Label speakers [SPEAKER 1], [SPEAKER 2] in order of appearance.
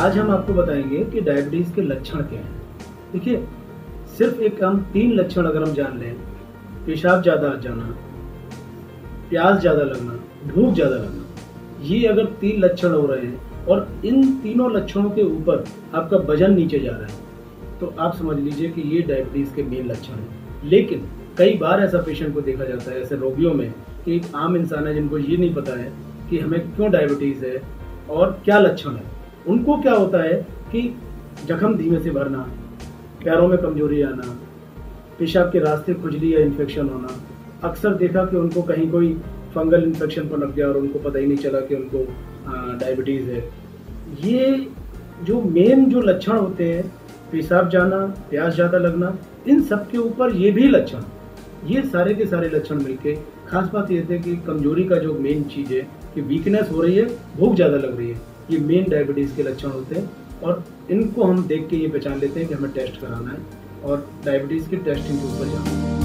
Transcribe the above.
[SPEAKER 1] आज हम आपको बताएंगे कि डायबिटीज के लक्षण क्या हैं। देखिए, सिर्फ एक हम 3 लक्षण अगर हम जान लें, पेशाब ज़्यादा आ जाना, प्यास ज़्यादा लगना, भूख ज़्यादा लगना, ये अगर 3 लक्षण हो रहे हैं और इन तीनों लक्षणों के ऊपर आपका वजन नीचे जा रहा है, तो आप समझ लीजिए कि ये डायबिटीज के मेन लक्षण हैं। लेकिन कई बार ऐसा पेशेंट को देखा जाता है, ऐसे रोगियों में, कि एक आम इंसान है जिनको ये नहीं पता है कि हमें क्यों डायबिटीज है और क्या लक्षण है। उनको क्या होता है कि जख्म धीमे से भरना, पैरों में कमजोरी आना, पेशाब के रास्ते खुजली या इन्फेक्शन होना। अक्सर देखा कि उनको कहीं कोई फंगल इन्फेक्शन पर लग गया और उनको पता ही नहीं चला कि उनको डायबिटीज़ है। ये जो मेन जो लक्षण होते हैं, पेशाब जाना, प्यास ज़्यादा लगना, इन सब के ऊपर ये भी लक्षण, ये सारे के सारे लक्षण मिलके खास बात ये है कि कमजोरी का जो मेन चीज़ है कि वीकनेस हो रही है, भूख ज़्यादा लग रही है, ये मेन डायबिटीज़ के लक्षण होते हैं। और इनको हम देख के ये पहचान लेते हैं कि हमें टेस्ट कराना है और डायबिटीज़ के टेस्टिंग के ऊपर जाना है।